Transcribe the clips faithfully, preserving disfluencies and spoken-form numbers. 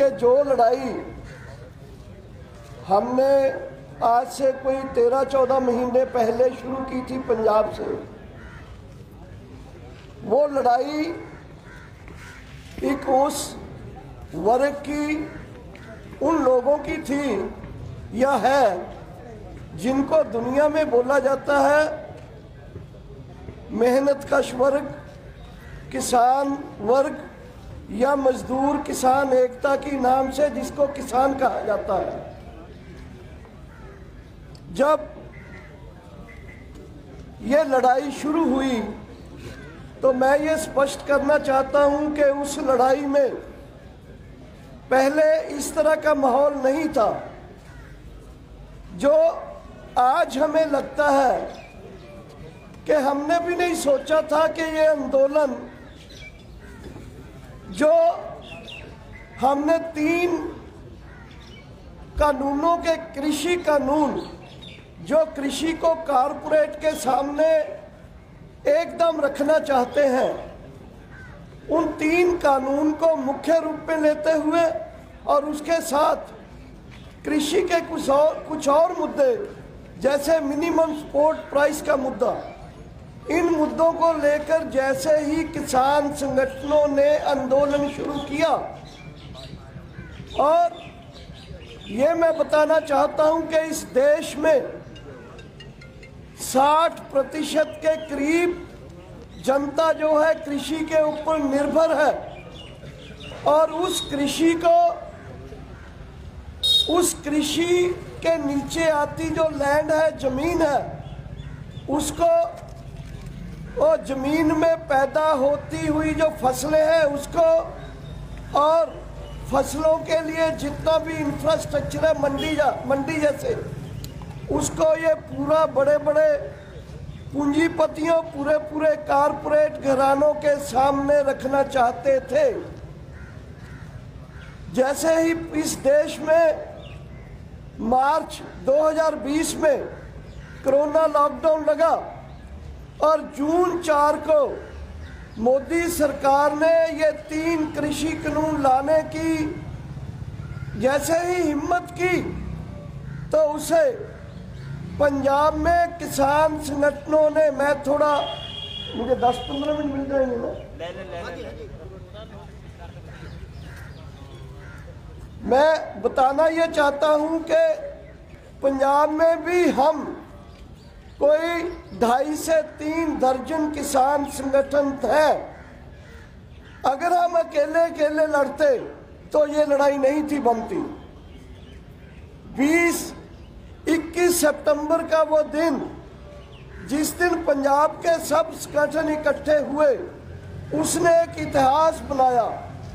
कि जो लड़ाई हमने आज से कोई तेरह चौदह महीने पहले शुरू की थी पंजाब से, वो लड़ाई एक उस वर्ग की, उन लोगों की थी या है जिनको दुनिया में बोला जाता है मेहनतकश वर्ग, किसान वर्ग या मजदूर किसान एकता की नाम से जिसको किसान कहा जाता है। जब ये लड़ाई शुरू हुई तो मैं ये स्पष्ट करना चाहता हूं कि उस लड़ाई में पहले इस तरह का माहौल नहीं था जो आज हमें लगता है कि हमने भी नहीं सोचा था कि ये आंदोलन जो हमने तीन कानूनों के, कृषि कानून जो कृषि को कारपोरेट के सामने एकदम रखना चाहते हैं, उन तीन कानून को मुख्य रूप में लेते हुए और उसके साथ कृषि के कुछ और कुछ और मुद्दे जैसे मिनिमम सपोर्ट प्राइस का मुद्दा, इन मुद्दों को लेकर जैसे ही किसान संगठनों ने आंदोलन शुरू किया, और ये मैं बताना चाहता हूं कि इस देश में साठ प्रतिशत के करीब जनता जो है कृषि के ऊपर निर्भर है, और उस कृषि को, उस कृषि के नीचे आती जो लैंड है, जमीन है, उसको, वो जमीन में पैदा होती हुई जो फसलें हैं उसको, और फसलों के लिए जितना भी इंफ्रास्ट्रक्चर है मंडी जा मंडी जैसे, उसको ये पूरा बड़े बड़े पूंजीपतियों, पूरे पूरे कारपोरेट घरानों के सामने रखना चाहते थे। जैसे ही इस देश में मार्च दो हज़ार बीस में कोरोना लॉकडाउन लगा और जून चार को मोदी सरकार ने ये तीन कृषि कानून लाने की जैसे ही हिम्मत की, तो उसे पंजाब में किसान संगठनों ने, मैं थोड़ा, मुझे दस पंद्रह मिनट मिल जाएंगे ना, मैं बताना ये चाहता हूं कि पंजाब में भी हम कोई ढाई से तीन दर्जन किसान संगठन थे। अगर हम अकेले अकेले लड़ते तो ये लड़ाई नहीं थी बनती। बीस इक्कीस सितंबर का वो दिन, जिस दिन पंजाब के सब संगठन इकट्ठे हुए, उसने एक इतिहास बनाया,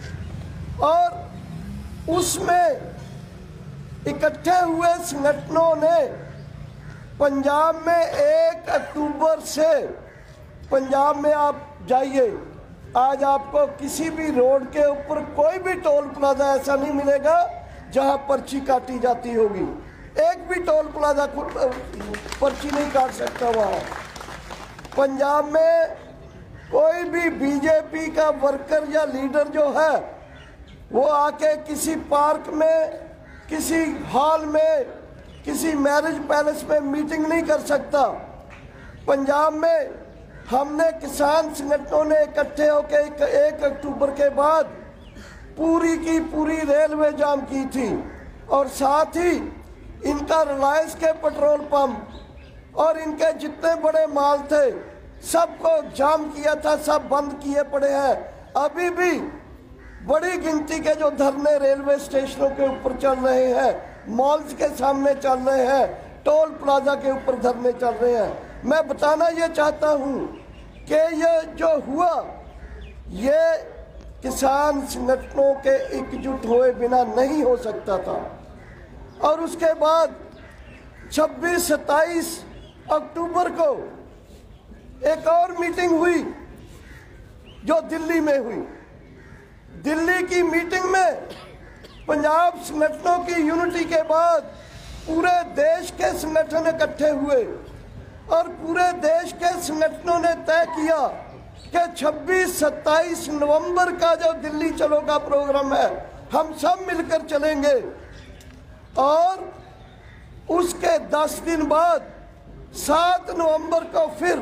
और उसमें इकट्ठे हुए संगठनों ने पंजाब में एक अक्टूबर से, पंजाब में आप जाइए, आज आपको किसी भी रोड के ऊपर कोई भी टोल प्लाजा ऐसा नहीं मिलेगा जहां पर्ची काटी जाती होगी। एक भी टोल प्लाजा पर्ची नहीं काट सकता वहाँ। पंजाब में कोई भी बीजेपी का वर्कर या लीडर जो है वो आके किसी पार्क में, किसी हॉल में, किसी मैरिज पैलेस में मीटिंग नहीं कर सकता। पंजाब में हमने किसान संगठनों ने इकट्ठे होकर एक, एक अक्टूबर के बाद पूरी की पूरी रेलवे जाम की थी, और साथ ही इनका रिलायंस के पेट्रोल पंप और इनके जितने बड़े माल थे सबको जाम किया था, सब बंद किए पड़े हैं। अभी भी बड़ी गिनती के जो धरने रेलवे स्टेशनों के ऊपर चल रहे हैं, मॉल्स के सामने चल रहे हैं, टोल प्लाजा के ऊपर धरने चल रहे हैं। मैं बताना ये चाहता हूँ कि ये जो हुआ, ये किसान संगठनों के एकजुट हुए बिना नहीं हो सकता था। और उसके बाद छब्बीस सत्ताईस अक्टूबर को एक और मीटिंग हुई जो दिल्ली में हुई। दिल्ली की मीटिंग में पंजाब संगठनों की यूनिटी के बाद पूरे देश के संगठन इकट्ठे हुए, और पूरे देश के संगठनों ने तय किया कि छब्बीस सत्ताईस नवंबर का जो दिल्ली चलो का प्रोग्राम है, हम सब मिलकर चलेंगे। और उसके दस दिन बाद सात नवंबर को फिर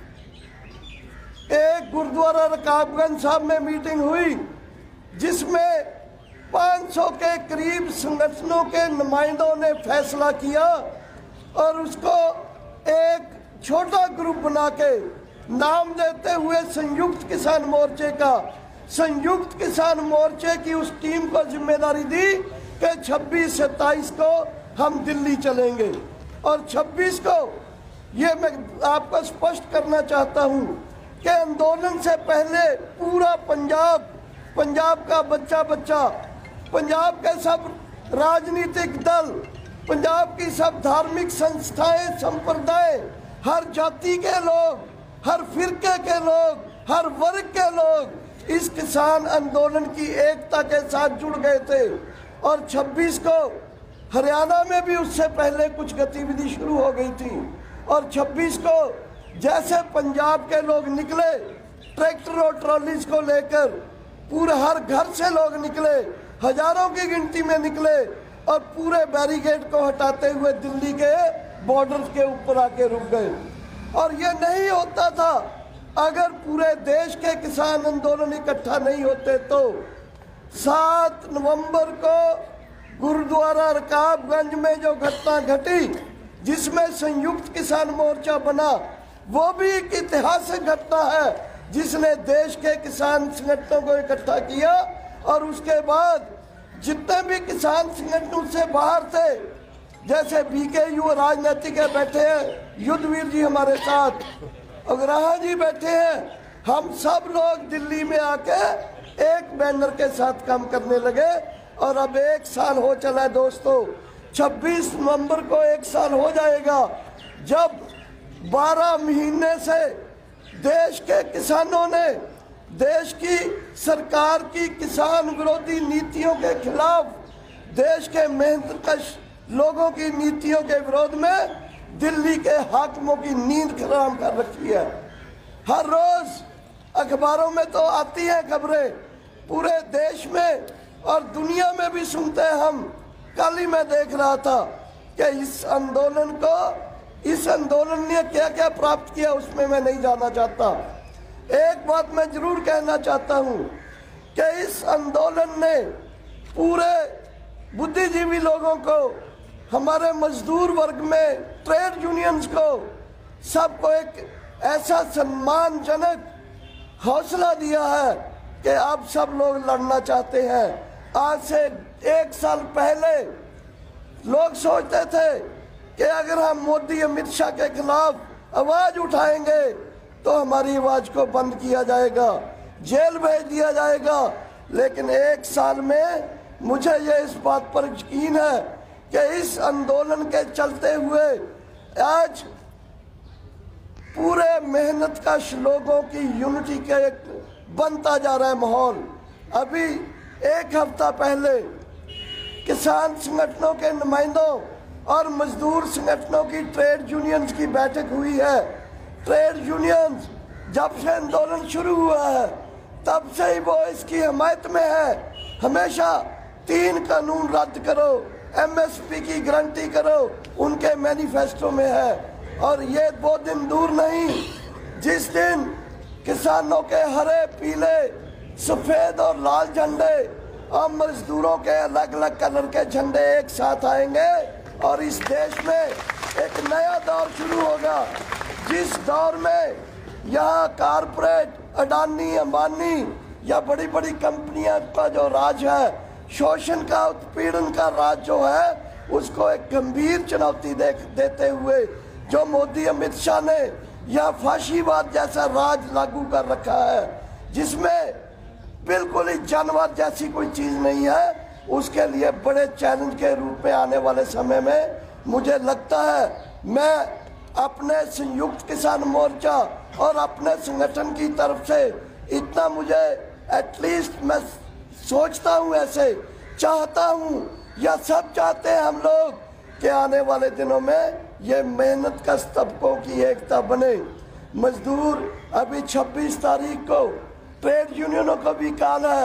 एक गुरुद्वारा रकाबगंज साहब में मीटिंग हुई, जिसमें पाँच सौ के करीब संगठनों के नुमाइंदों ने फैसला किया और उसको एक छोटा ग्रुप बना के नाम देते हुए संयुक्त किसान मोर्चे का, संयुक्त किसान मोर्चे की उस टीम को जिम्मेदारी दी कि छब्बीस सत्ताईस को हम दिल्ली चलेंगे। और छब्बीस को ये मैं आपको स्पष्ट करना चाहता हूँ कि आंदोलन से पहले पूरा पंजाब, पंजाब का बच्चा बच्चा, पंजाब के सब राजनीतिक दल, पंजाब की सब धार्मिक संस्थाएं, संप्रदाय, हर जाति के लोग, हर फिरके के लोग, हर वर्ग के लोग इस किसान आंदोलन की एकता के साथ जुड़ गए थे। और छब्बीस को हरियाणा में भी उससे पहले कुछ गतिविधि शुरू हो गई थी। और छब्बीस को जैसे पंजाब के लोग निकले ट्रैक्टर और ट्रॉलीज को लेकर, पूरे हर घर से लोग निकले, हजारों की गिनती में निकले और पूरे बैरिकेड को हटाते हुए दिल्ली के बॉर्डर के ऊपर आके रुक गए। और ये नहीं होता था अगर पूरे देश के किसान आंदोलन इकट्ठा नहीं होते। तो सात नवंबर को गुरुद्वारा रकाबगंज में जो घटना घटी, जिसमें संयुक्त किसान मोर्चा बना, वो भी एक ऐतिहासिक घटना है जिसने देश के किसान संगठनों को इकट्ठा किया। और उसके बाद जितने भी किसान संगठनों से बाहर थे, जैसे बीकेयू राजनीतिक बैठे हैं, युद्धवीर जी हमारे साथ, अग्रहा जी बैठे हैं, हम सब लोग दिल्ली में आके एक बैनर के साथ काम करने लगे। और अब एक साल हो चला है दोस्तों, छब्बीस नवंबर को एक साल हो जाएगा जब बारह महीने से देश के किसानों ने देश की सरकार की किसान विरोधी नीतियों के खिलाफ, देश के मेहनतकश लोगों की नीतियों के विरोध में दिल्ली के हाकिमों की नींद हराम कर रखी है। हर रोज अखबारों में तो आती हैं खबरें, पूरे देश में और दुनिया में भी सुनते हैं हम। कल ही मैं देख रहा था कि इस आंदोलन को, इस आंदोलन ने क्या क्या प्राप्त किया उसमें मैं नहीं जाना चाहता। एक बात मैं जरूर कहना चाहता हूँ कि इस आंदोलन ने पूरे बुद्धिजीवी लोगों को, हमारे मजदूर वर्ग में, ट्रेड यूनियंस को, सबको एक ऐसा सम्मानजनक हौसला दिया है कि अब सब लोग लड़ना चाहते हैं। आज से एक साल पहले लोग सोचते थे कि अगर हम मोदी अमित शाह के खिलाफ आवाज उठाएंगे तो हमारी आवाज को बंद किया जाएगा, जेल भेज दिया जाएगा। लेकिन एक साल में मुझे ये इस बात पर यकीन है कि इस आंदोलन के चलते हुए आज पूरे मेहनतकश लोगों की यूनिटी का एक बनता जा रहा है माहौल। अभी एक हफ्ता पहले किसान संगठनों के नुमाइंदों और मजदूर संगठनों की ट्रेड यूनियंस की बैठक हुई है। ट्रेड यूनियंस जब से आंदोलन शुरू हुआ है तब से ही वो इसकी हिमायत में है। हमेशा तीन कानून रद्द करो, एमएसपी की गारंटी करो, उनके मैनिफेस्टो में है। और ये वो दिन दूर नहीं जिस दिन किसानों के हरे, पीले, सफेद और लाल झंडे और मजदूरों के अलग अलग कलर के झंडे एक साथ आएंगे और इस देश में एक नया दौर शुरू होगा, जिस दौर में यहाँ कारपोरेट, अडानी, अंबानी या बड़ी बड़ी कंपनियां का जो राज है, शोषण का, उत्पीड़न का राज जो है, उसको एक गंभीर चुनौती दे, देते हुए जो मोदी अमित शाह ने यह फाशीवाद जैसा राज लागू कर रखा है, जिसमें बिल्कुल ही जानवर जैसी कोई चीज नहीं है, उसके लिए बड़े चैलेंज के रूप में आने वाले समय में मुझे लगता है मैं अपने संयुक्त किसान मोर्चा और अपने संगठन की तरफ से इतना मुझे एटलीस्ट मैं सोचता हूँ, ऐसे चाहता हूँ या सब चाहते हैं हम लोग कि आने वाले दिनों में ये मेहनत का तबकों की एकता बने। मजदूर अभी छब्बीस तारीख को ट्रेड यूनियनों का भी कॉल है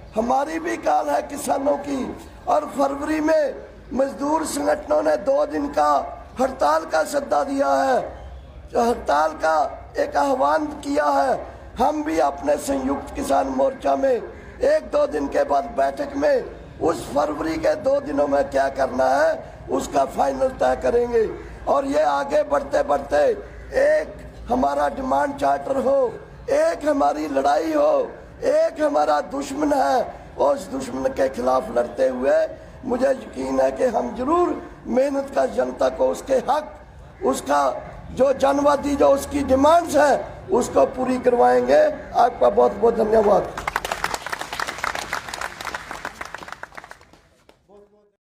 हमारी भी काल है किसानों की। और फरवरी में मजदूर संगठनों ने दो दिन का हड़ताल का सद्दा दिया है, हड़ताल का एक आह्वान किया है। हम भी अपने संयुक्त किसान मोर्चा में एक दो दिन के बाद बैठक में उस फरवरी के दो दिनों में क्या करना है उसका फाइनल तय करेंगे। और ये आगे बढ़ते बढ़ते एक हमारा डिमांड चार्टर हो, एक हमारी लड़ाई हो, एक हमारा दुश्मन है, और उस दुश्मन के खिलाफ लड़ते हुए मुझे यकीन है कि हम जरूर मेहनत का जनता को उसके हक, उसका जो जनवादी जो उसकी डिमांड्स है उसको पूरी करवाएंगे। आपका बहुत बहुत धन्यवाद।